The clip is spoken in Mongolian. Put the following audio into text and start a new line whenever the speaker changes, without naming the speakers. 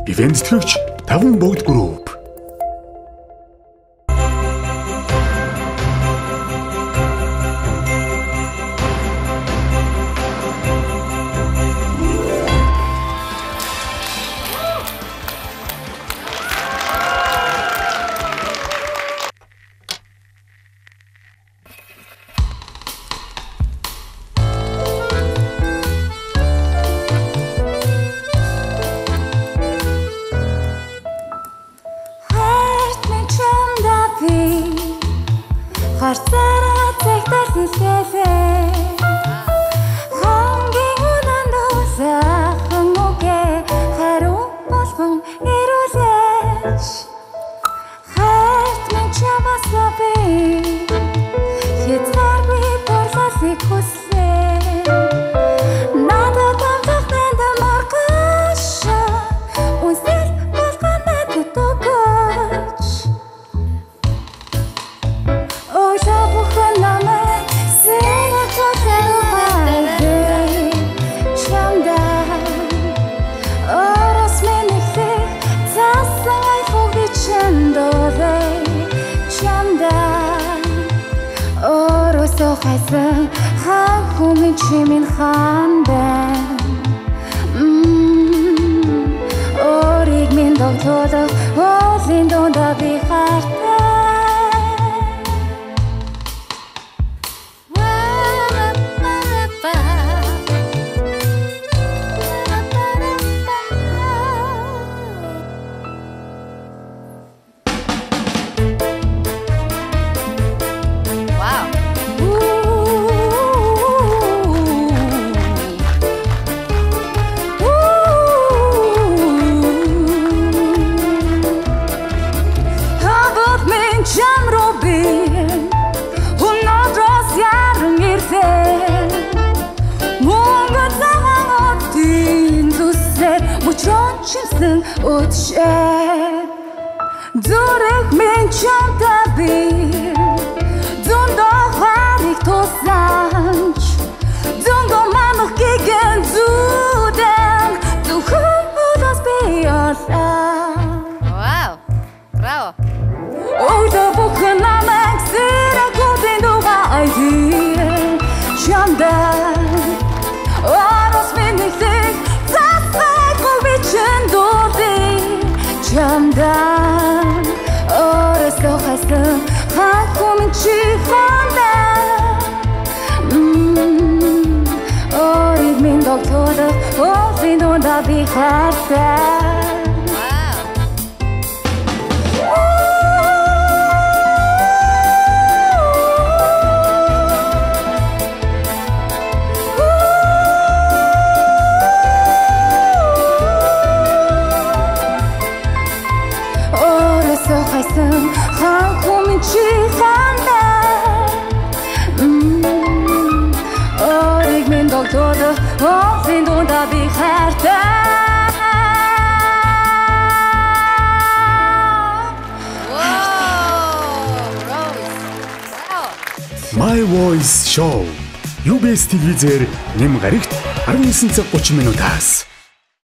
Ивент тэтгэгч Таван Богд Group.
Харцаараа цагтаар сэлгэлээ Хонгийн унан дусаахан үгээ хариу болгон ирүүлээч Хайрт минь чамаасаа би хязгааргүй дурлалыг хүслээ Надад амтахтанд маргаша үнсэл болгоно тутогч Хайсан хан хүмүн чимэн хандан Ориг минь догтлоо олын донда би хартай Чимсэн өтшээ Зүрэг минь чамтай би Зундоо хариг тусанч Зундоо манах гигэн зүүдэн Зүхүүдас би олаа
Вау, браво
Ойда бүхэн намайг сэрэгүүдэн дуга айдээ Чамтай Орос минь нэхлэх Чамдан оросоо хайсан хан хүмүн чи хандан Ориг минь догтлоо олын донда би хартай хан хүмүн чи хандан Ориг минь догтлоо олын донда би хартай
My Voice Show. UBS телевизээр нэм гарагт 19 цаг 30 минутаас